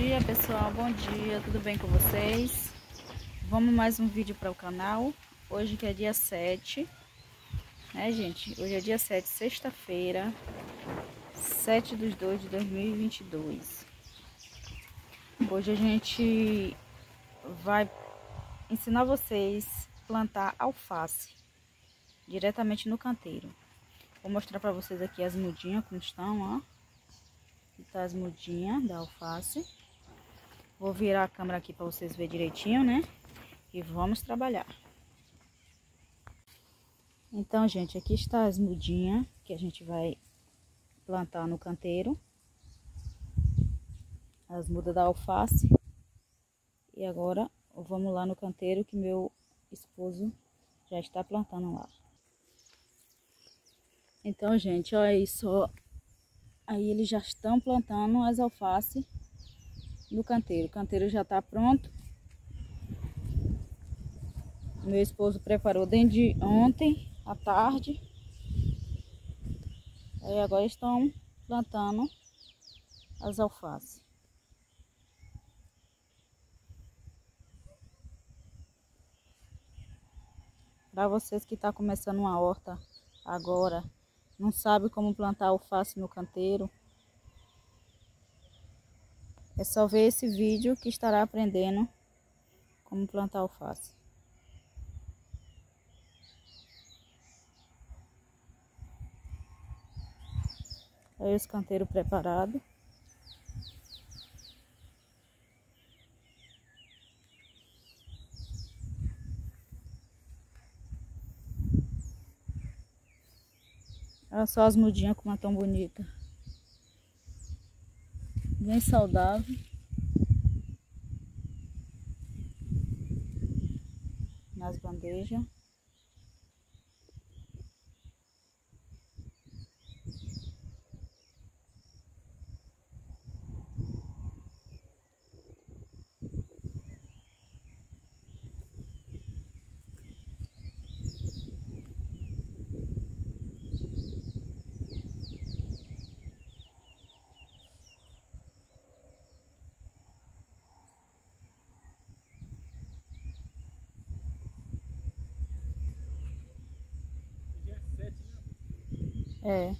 dia, pessoal, bom dia, tudo bem com vocês? Vamos mais um vídeo para o canal. Hoje que é dia 7, né, gente? Hoje é dia 7, sexta-feira, 7/2/2022. Hoje a gente vai ensinar vocês a plantar alface diretamente no canteiro. Vou mostrar para vocês aqui as mudinhas como estão, ó. Aqui tá as mudinhas da alface. Vou virar a câmera aqui para vocês verem direitinho, né? E vamos trabalhar. Então, gente, aqui está as mudinhas que a gente vai plantar no canteiro. As mudas da alface. E agora, vamos lá no canteiro que meu esposo já está plantando lá. Então, gente, olha isso, ó. Aí eles já estão plantando as alfaces no canteiro. O canteiro já está pronto. Meu esposo preparou desde ontem à tarde. Aí agora estão plantando as alfaces. Para vocês que estão começando uma horta agora, não sabe como plantar alface no canteiro, é só ver esse vídeo que estará aprendendo como plantar alface. Aí os canteiros preparados. Olha só as mudinhas como é tão bonita. Bem saudável. Nas bandejas. É.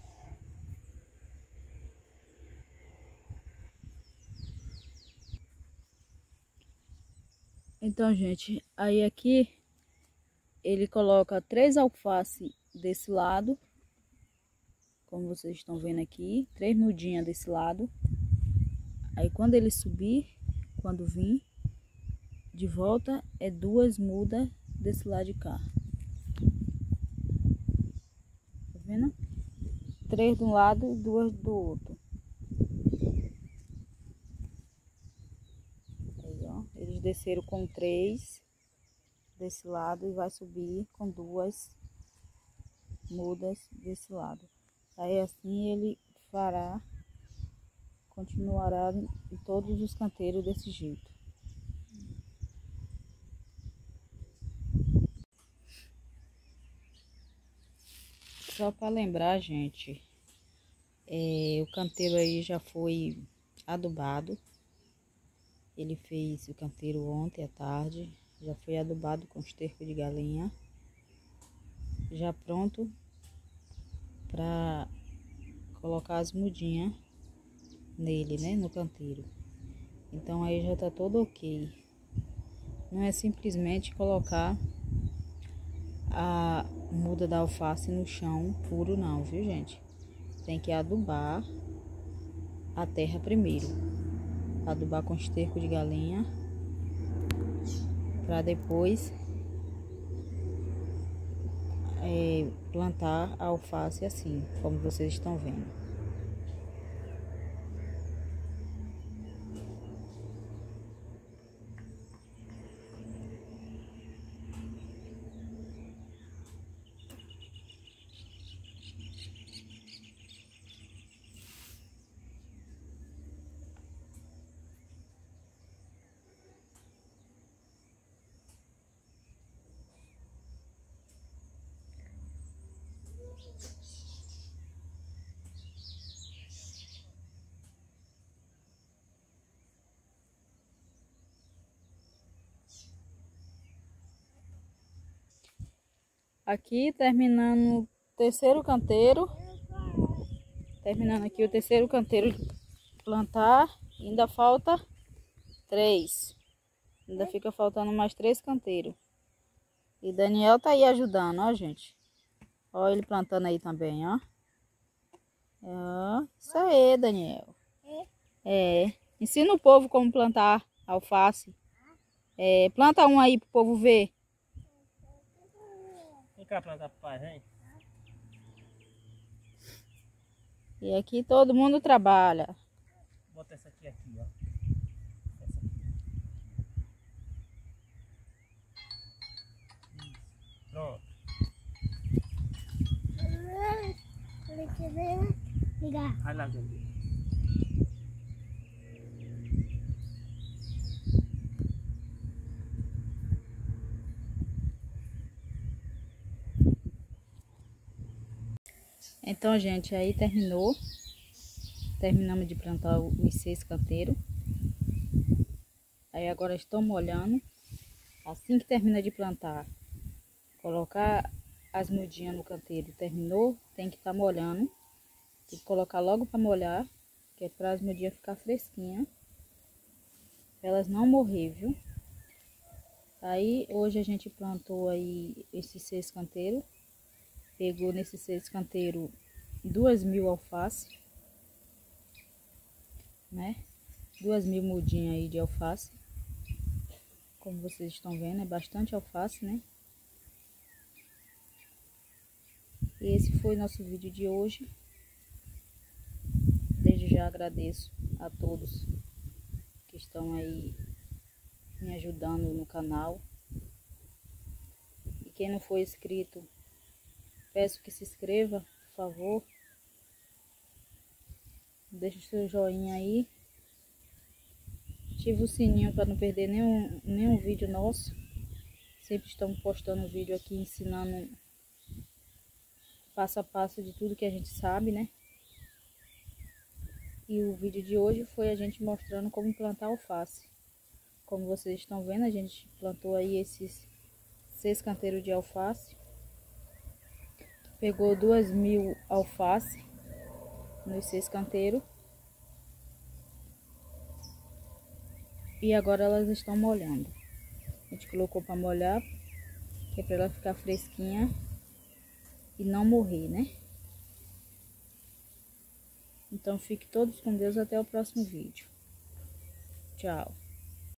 Então, gente, aí aqui ele coloca 3 alfaces desse lado, como vocês estão vendo aqui, 3 mudinhas desse lado. Aí quando ele subir, quando vir de volta, é 2 mudas desse lado de cá. Tá vendo? 3 de um lado e 2 do outro. Aí, ó, eles desceram com 3 desse lado e vai subir com 2 mudas desse lado. Aí assim ele fará, continuará em todos os canteiros desse jeito. Só para lembrar, gente, o canteiro aí já foi adubado. Ele fez o canteiro ontem à tarde, já foi adubado com esterco de galinha, já pronto para colocar as mudinhas nele, né, no canteiro. Então aí já tá todo ok. Não é simplesmente colocar a muda da alface no chão puro não, viu, gente? Tem que adubar a terra primeiro. Adubar com esterco de galinha, para depois plantar a alface assim, como vocês estão vendo. Aqui terminando o terceiro canteiro. Terminando aqui o terceiro canteiro de plantar. Ainda falta 3. Ainda fica faltando mais 3 canteiros. E Daniel tá aí ajudando, ó, gente. Ó, ele plantando aí também, ó. Ó, isso aí, Daniel. É. Ensina o povo como plantar alface. É, planta um aí pro povo ver. Vem cá plantar pro pai, vem. E aqui todo mundo trabalha. Bota essa aqui, ó. Essa aqui. Isso. Pronto. Vai lá, Gabi. Então, gente, aí terminou. Terminamos de plantar os 6 canteiros. Aí agora estou molhando. Assim que termina de plantar, colocar as mudinhas no canteiro. Terminou, tem que estar molhando. Tem que colocar logo para molhar, que é para as mudinhas ficar fresquinhas. Pra elas não morrer, viu? Aí hoje a gente plantou aí esses 6 canteiros. Pegou nesses 6 canteiros 2.000 alface, né? 2.000 mudinhas aí de alface. Como vocês estão vendo, é bastante alface, né? E esse foi nosso vídeo de hoje. Desde já agradeço a todos que estão aí me ajudando no canal. E quem não for inscrito, peço que se inscreva, por favor. Deixa o seu joinha aí. Ativa o sininho para não perder nenhum vídeo nosso. Sempre estamos postando vídeo aqui ensinando passo a passo de tudo que a gente sabe, né? E o vídeo de hoje foi a gente mostrando como plantar alface. Como vocês estão vendo, a gente plantou aí esses 6 canteiros de alface. Pegou 2.000 alface nos 6 canteiros. E agora elas estão molhando. A gente colocou para molhar, que é para ela ficar fresquinha e não morrer, né? Então fiquem todos com Deus até o próximo vídeo. Tchau.